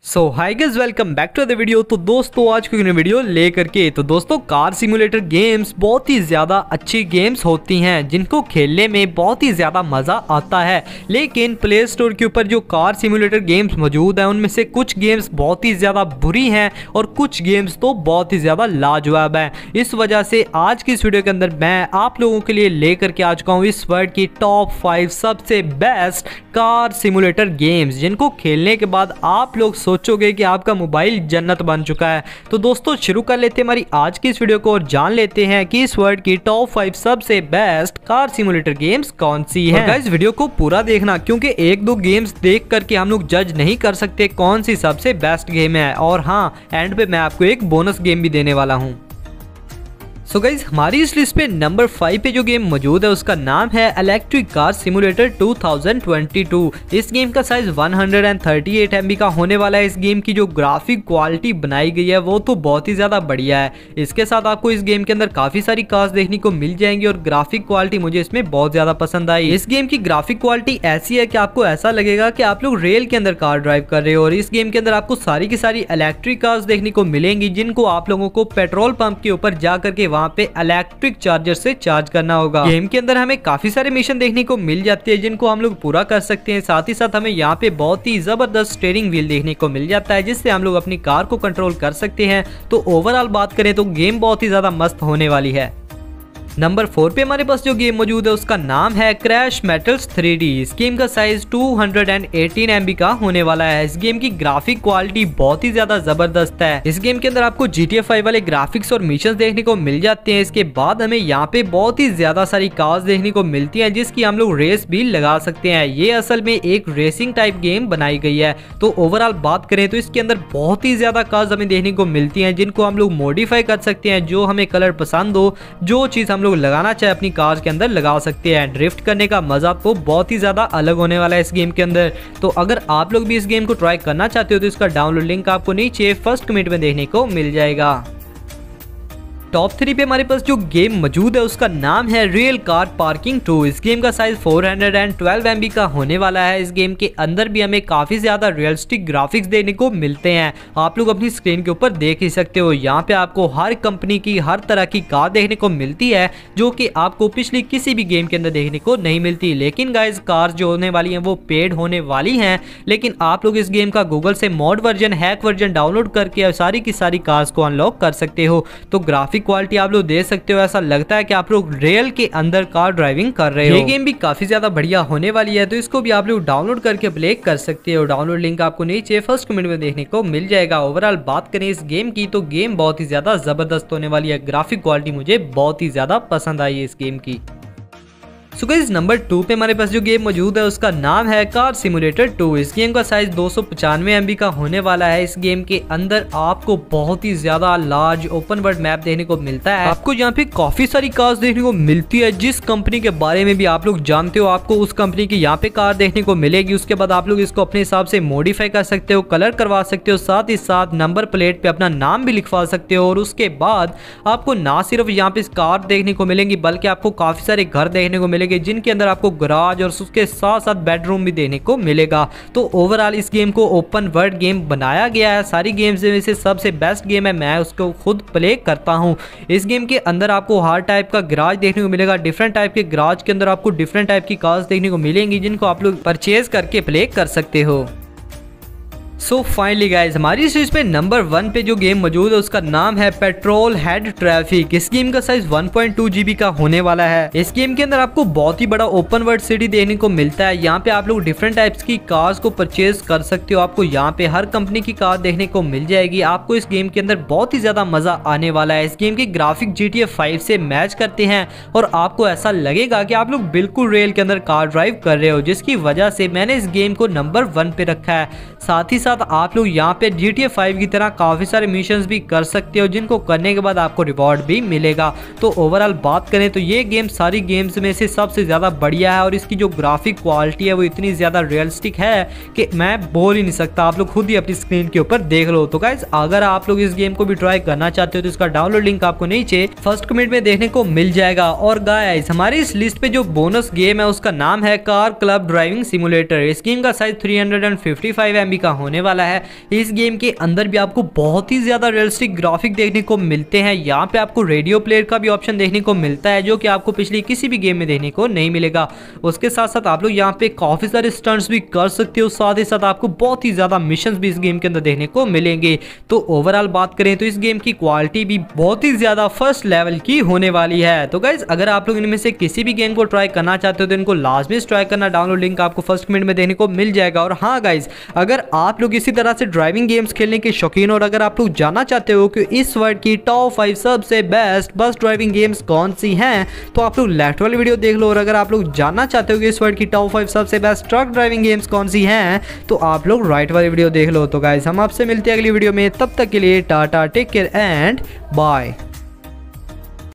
So hi guys, welcome back to the video. तो दोस्तों आज की वीडियो लेकर के दोस्तों कार सिमुलेटर गेम्स बहुत ही ज़्यादा अच्छी गेम्स होती हैं जिनको खेलने में बहुत ही ज़्यादा मज़ा आता है। लेकिन प्ले स्टोर के ऊपर जो कार सिमुलेटर गेम्स मौजूद हैं उनमें से कुछ गेम्स बहुत ही ज़्यादा बुरी हैं और कुछ गेम्स तो बहुत ही ज़्यादा लाजवाब हैं। इस वजह से आज की इस वीडियो के अंदर मैं आप लोगों के लिए लेकर के आ चुका हूँ इस वर्ल्ड की टॉप 5 सबसे बेस्ट कार सिमुलेटर गेम्स जिनको खेलने के बाद आप लोग सोचोगे कि आपका मोबाइल जन्नत बन चुका है। तो दोस्तों शुरू कर लेते हैं हमारी आज की इस वीडियो को और जान लेते हैं कि इस वर्ल्ड की टॉप 5 सबसे बेस्ट कार सिमुलेटर गेम्स कौन सी हैं। गाइस वीडियो को पूरा देखना क्योंकि एक दो गेम्स देख करके हम लोग जज नहीं कर सकते कौन सी सबसे बेस्ट गेम है। और हाँ, एंड पे मैं आपको एक बोनस गेम भी देने वाला हूँ। सो गाइज हमारी इस लिस्ट पे नंबर 5 पे जो गेम मौजूद है उसका नाम है इलेक्ट्रिक कार सिमुलेटर 2022। इस गेम का साइज 138 MB का होने वाला है। इस गेम की जो ग्राफिक क्वालिटी बनाई गई है वो तो बहुत ही ज़्यादा बढ़िया है। इसके साथ आपको इस गेम के अंदर काफ़ी सारी कार्स देखने को मिल जाएंगी और ग्राफिक क्वालिटी मुझे इसमें बहुत ज़्यादा पसंद आई। इस गेम की ग्राफिक क्वालिटी ऐसी है कि आपको ऐसा लगेगा कि आप लोग रेल के अंदर कार ड्राइव कर रहे हो। और इस गेम के अंदर आपको सारी की सारी इलेक्ट्रिक कार्स देखने को मिलेंगी जिनको आप लोगों को पेट्रोल पंप के ऊपर जा करके वहाँ पे इलेक्ट्रिक चार्जर से चार्ज करना होगा। गेम के अंदर हमें काफी सारे मिशन देखने को मिल जाते हैं जिनको हम लोग पूरा कर सकते हैं। साथ ही साथ हमें यहाँ पे बहुत ही जबरदस्त स्टीयरिंग व्हील देखने को मिल जाता है जिससे हम लोग अपनी कार को कंट्रोल कर सकते हैं। तो ओवरऑल बात करें तो गेम बहुत ही ज्यादा मस्त होने वाली है। नंबर 4 पे हमारे पास जो गेम मौजूद है उसका नाम है क्रैश मेटल्स 3D। इस गेम का साइज 218 MB का होने वाला है। इस गेम की ग्राफिक क्वालिटी बहुत ही ज्यादा जबरदस्त है। इस गेम के अंदर आपको GTA 5 वाले ग्राफिक्स और मिशंस देखने को मिल जाते हैं। इसके बाद हमें यहाँ पे बहुत ही ज्यादा सारी कार्स देखने को मिलती हैं जिसकी हम लोग रेस भी लगा सकते हैं। ये असल में एक रेसिंग टाइप गेम बनाई गई है। तो ओवरऑल बात करें तो इसके अंदर बहुत ही ज्यादा कार्स हमें देखने को मिलती हैं जिनको हम लोग मॉडिफाई कर सकते हैं। जो हमें कलर पसंद हो, जो चीज हम लोग लगाना चाहे अपनी कार के अंदर लगा सकते हैं। ड्रिफ्ट करने का मजा तो बहुत ही ज्यादा अलग होने वाला है इस गेम के अंदर। तो अगर आप लोग भी इस गेम को ट्राई करना चाहते हो तो इसका डाउनलोड लिंक आपको नीचे फर्स्ट कमेंट में देखने को मिल जाएगा। टॉप 3 पे हमारे पास जो गेम मौजूद है उसका नाम है रियल कार पार्किंग 2। इस गेम का साइज 412 MB का होने वाला है। इस गेम के अंदर भी हमें काफी ज्यादा रियलिस्टिक ग्राफिक्स देखने को मिलते हैं। आप लोग अपनी स्क्रीन के ऊपर देख ही सकते हो। यहाँ पे आपको हर कंपनी की हर तरह की कार देखने को मिलती है जो कि आपको पिछली किसी भी गेम के अंदर देखने को नहीं मिलती। लेकिन गाइज कार्स जो होने वाली है वो पेड होने वाली है। लेकिन आप लोग इस गेम का गूगल से mod version, hack version download करके सारी की सारी कार्स को अनलॉक कर सकते हो। तो ग्राफिक क्वालिटी आप लोग देख सकते हो, ऐसा लगता है कि आप लोग रेल के अंदर कार ड्राइविंग कर रहे हो। ये गेम भी काफी ज्यादा बढ़िया होने वाली है तो इसको भी आप लोग डाउनलोड करके प्ले कर सकते हो। डाउनलोड लिंक आपको नीचे फर्स्ट कमेंट में देखने को मिल जाएगा। ओवरऑल बात करें इस गेम की तो गेम बहुत ही ज्यादा जबरदस्त होने वाली है। ग्राफिक क्वालिटी मुझे बहुत ही ज्यादा पसंद आई है इस गेम की। सो गाइस नंबर 2 पे हमारे पास जो गेम मौजूद है उसका नाम है कार सिमुलेटर 2। इस गेम का साइज 295 MB का होने वाला है। इस गेम के अंदर आपको बहुत ही ज्यादा लार्ज ओपन वर्ल्ड मैप देखने को मिलता है। आपको यहाँ पे काफी सारी कार्स देखने को मिलती है। जिस कंपनी के बारे में भी आप लोग जानते हो आपको उस कंपनी की यहाँ पे कार देखने को मिलेगी। उसके बाद आप लोग इसको अपने हिसाब से मॉडिफाई कर सकते हो, कलर करवा सकते हो, साथ ही साथ नंबर प्लेट पे अपना नाम भी लिखवा सकते हो। और उसके बाद आपको ना सिर्फ यहाँ पे कार देखने को मिलेंगी बल्कि आपको काफी सारे घर देखने को मिलेंगे जिनके अंदर आपको गराज और उसके साथ साथ बेडरूम भी देखने को मिलेगा। तो ओवरऑल इस गेम को ओपन वर्ल्ड गेम बनाया गया है। सारी गेम्स में से सबसे बेस्ट गेम है, मैं उसको खुद प्ले करता हूं। इस गेम के अंदर आपको हर टाइप का गराज देखने को मिलेगा। डिफरेंट टाइप के गराज के अंदर आपको डिफरेंट टाइप की कार्स देखने को मिलेंगी जिनको आप लोग परचेज करके प्ले कर सकते हो। सो फाइनली गाइज हमारी इस लिस्ट पे नंबर 1 पे जो गेम मौजूद है उसका नाम है पेट्रोल हेड ट्रैफिक। इस गेम का साइज 1.2 GB का होने वाला है। इस गेम के अंदर आपको बहुत ही बड़ा ओपन वर्ल्ड सिटी देखने को मिलता है। यहाँ पे आप लोग डिफरेंट टाइप्स की कार्स को परचेज कर सकते हो। आपको यहाँ पे हर कंपनी की कार देखने को मिल जाएगी। आपको इस गेम के अंदर बहुत ही ज्यादा मजा आने वाला है। इस गेम के ग्राफिक GTA 5 से मैच करते हैं और आपको ऐसा लगेगा कि आप लोग बिल्कुल रेल के अंदर कार ड्राइव कर रहे हो, जिसकी वजह से मैंने इस गेम को नंबर 1 पे रखा है। साथ ही साथ आप लोग यहाँ पे GTA 5 की तरह काफी सारे मिशंस भी कर सकते हो जिनको करने के बाद आपको रिवॉर्ड भी मिलेगा। तो ओवरऑल बात करें तो ये गेम सारी गेम्स में से सबसे ज्यादा बढ़िया है और इसकी जो ग्राफिक क्वालिटी है वो इतनी ज्यादा रियलिस्टिक है कि मैं बोल ही नहीं सकता। आप लोग खुद ही अपनी स्क्रीन के ऊपर देख लो। तो गाइस अगर आप लोग इस गेम को भी ट्राई करना चाहते हो तो इसका डाउनलोड लिंक आपको नीचे फर्स्ट कमेंट में देखने को मिल जाएगा। और गाइस हमारी इस लिस्ट पे जो बोनस गेम है उसका नाम है कार क्लब ड्राइविंग सिमुलेटर। इस गेम का साइज 355 MB का होने होने वाला है। इस गेम के अंदर भी आपको बहुत ही ज़्यादा रियलिस्टिक ग्राफिक देखने को मिलते हैं। यहाँ पे आपको रेडियो प्लेयर का भी ऑप्शन देखने को मिलता है, जो कि आपको पिछली किसी भी गेम में देखने को नहीं मिलेगा। उसके साथ साथ आप लोग यहाँ पे काफ़ी सारे स्टंट्स भी कर सकते हो, साथ ही साथ आपको बहुत ही ज़्यादा मिशंस भी इस गेम के अंदर देखने को मिलेंगे। तो ओवरऑल बात करें तो इस गेम की क्वालिटी भी बहुत ही ज़्यादा फर्स्ट लेवल की होने वाली है। तो गाइज अगर आप लोग इनमें से किसी भी गेम को ट्राई करना चाहते हो तो इनको लाजमी ट्राई करना। डाउनलोड लिंक आपको फर्स्ट कमेंट में देखने को मिल जाएगा। और हाँ गाइज, अगर आप लोग इसी तरह से ड्राइविंग गेम्स खेलने के शौकीन और अगर आप लोग जानना चाहते हो कि इस वर्ल्ड की टॉप 5 सबसे बेस्ट बस ड्राइविंग गेम्स कौन सी हैं, तो आप लोग लेफ्ट वाली वीडियो देख लो। और अगर आप लोग जानना चाहते हो कि इस वर्ल्ड की टॉप 5 सबसे बेस्ट ट्रक ड्राइविंग गेम्स कौन सी हैं, तो आप लोग राइट वाली वीडियो देख लो। तो गाइज हम आपसे मिलते हैं अगली वीडियो में, तब तक के लिए tata, take care and bye.